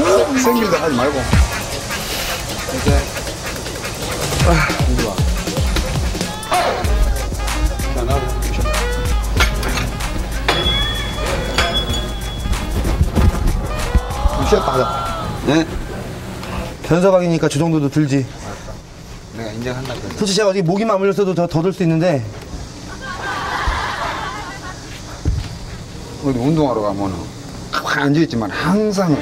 생길도 하지 말고. 이제. 이리 와. 자, 나도. 쉬었다 하자. 네? 변서방이니까 저 정도도 들지. 내가 인정한다. 솔직히 제가 어디 목이 맞물렸어도 더 들 수 있는데. 어디 운동하러 가면은 가만히 앉아있지만 항상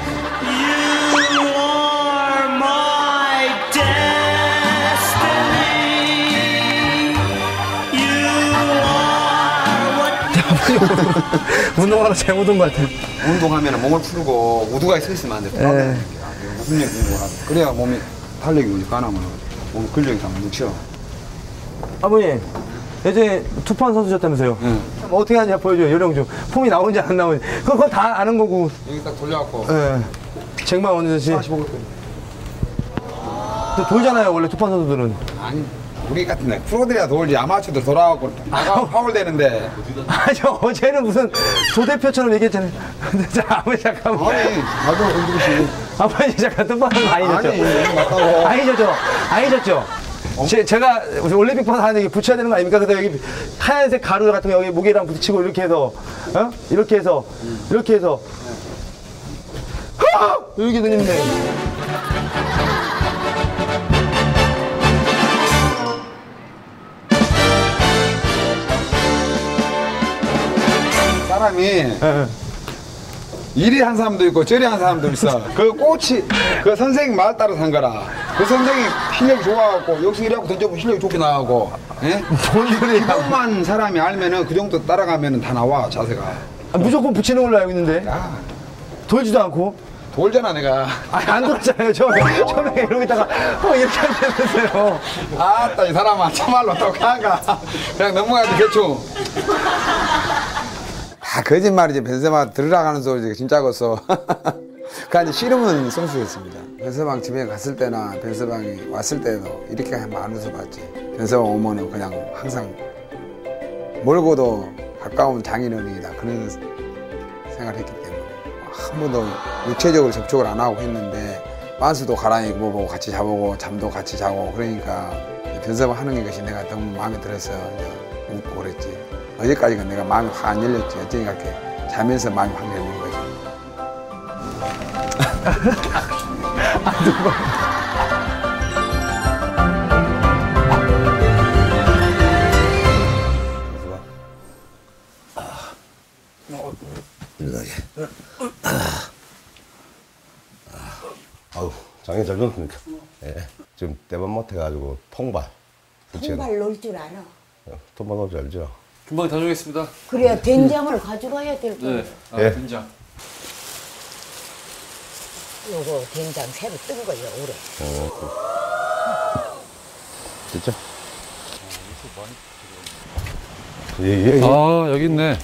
운동하러 잘못 온 것 같아. 운동하면 몸을 풀고 우두가 서 있으면 안 돼. 무슨 얘기 공부하고 그래야 몸이 탄력이 오지 가나면 몸 근력이 다 뭉쳐. 아버님, 예전에 투판 선수셨다면서요? 응. 어떻게 하냐 보여줘요. 요령 좀. 폼이 나오는지 안 나오는지. 그건 다 아는 거고. 여기 딱 돌려갖고. 예. 쟁반 오는듯이. 45kg. 또 돌잖아요, 원래 투판 선수들은. 아니, 우리 같은 데 프로들이야 돌지 아마추어들 돌아가고 파울 되는데. 아니, 어제는 무슨 조대표처럼 얘기했잖아요. 자, 아버지 잠깐만. 아니, 나도 흔들으시고. 아버지 잠깐 투판은 아니셨죠? 아니, 맞다고. 아니셨죠? 제가 올림픽판 하는데 이게 붙여야 되는 거 아닙니까? 그래서 여기 하얀색 가루 같은 거 여기 무게랑 부딪히고 이렇게 해서, 이렇게 해서. 여기 누님네. 사람이 이리 한 사람도 있고 저리 한 사람도 있어. 그 꽃이 그 선생님 말 따라 산 거라. 그 선생님 실력이 좋아갖고 여기서 이래갖고 던져보면 실력이 좋게 나가고. 예? 기본만 사람이 알면은 그 정도 따라가면은 다 나와 자세가. 무조건 붙이는 걸로 알고 있는데. 야, 돌지도 않고. 돌잖아 내가. 아니, 안 돌았잖아요. 처음에 이러고 있다가 이렇게 한다면서요. 아따 이 사람아 참말로 똑똑한가. 그냥 넘어가지 대충. 다 거짓말이지. 변세방 들으라 가는 소리지 진짜겠어. 그러니까 싫으면 성수였습니다. 변서방 집에 갔을 때나 변서방이 왔을 때도 이렇게 많은 수 봤지. 변서방 오면은 그냥 항상 멀고도 가까운 장인어른이다 그런 생각을 했기 때문에 한 번도 육체적으로 접촉을 안 하고 했는데 만수도 가랑이 입어보고 같이 자보고 잠도 같이 자고 그러니까 변서방 하는 것이 내가 너무 마음에 들어서 이제 웃고 그랬지. 어제까지가 내가 마음이 확 안 열렸지. 어쩌니까 이렇게 자면서 마음이 확 열린 거지. 아우, 장애 잘 넣습니까? 예. 지금 때만 못해가지고 통발. 통발 넣을 줄 알아. 통발 넣을 줄 알죠? 금방 다 주겠습니다. 그래야 된장을 가져가야 될 거야. 네. 아, 예. 된장. 요거 된장 새로 뜬 거예요, 올해. 됐죠? 예. 아, 여기 있네.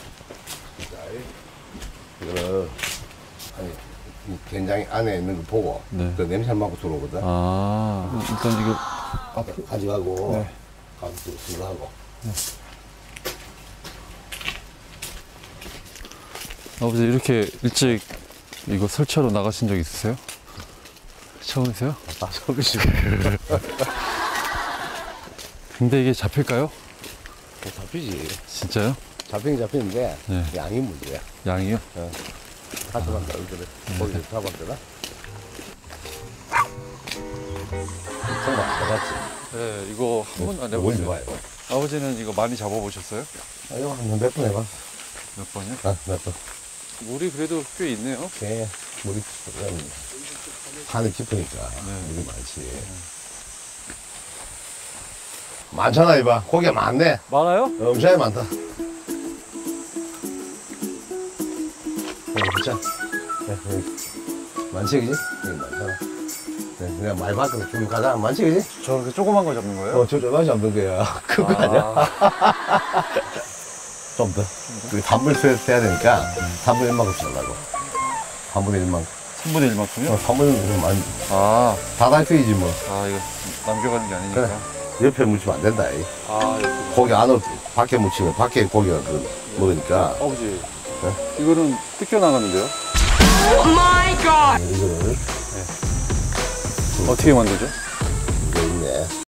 이거는, 아니, 이 된장이 안에 있는 거 보고, 네. 그 냄새 맡고 들어오거든. 아, 일단 이거. 앞에 가져가고, 네. 가운데 들어가고. 아버지, 이렇게 일찍 이거 설치하러 나가신 적 있으세요? 처음이세요? 아, 처음이시고. 근데 이게 잡힐까요? 잡히지. 진짜요? 잡히긴 잡히는데, 네. 양이 문제야. 양이요? 가져간다, 얼굴에. 거기서 잡았더라. 정말 잡았지. 네, 이거 한 번도 안 오이 해보세요. 좋아요. 아버지는 이거 많이 잡아보셨어요? 아, 이거 몇 번 해봤어. 몇 번이요? 아, 몇 번. 물이 그래도 꽤 있네요. 개, 물이, 하늘 깊으니까, 물이 많지. 많잖아, 이봐. 고기가 많네. 많아요? 엄청 많다. 진짜. 많지, 그지? 여기 많잖아. 그냥 많이 바꿔서 좀 가자. 많지, 그지? 저렇게 조그만 거 잡는 거예요? 저 조금만 잡는 거야. 큰 거 아니야? 좀 더. 우리 3분의 1 해야 되니까 3분의 1만큼씩 하려고. 3분의 1만큼. 3분의 1만큼요? 3분의 1만큼 많이. 아, 다 달성이지 뭐. 아, 이거 남겨가는 게 아니니까. 그래. 옆에 묻히면 안 된다. 이. 아, 이거. 고기 안으로 밖에 묻히면 밖에 고기가 먹으니까. 아버지, 이거는 뜯겨 나가는데요? 이거를 어떻게 만들죠? 이게 있네.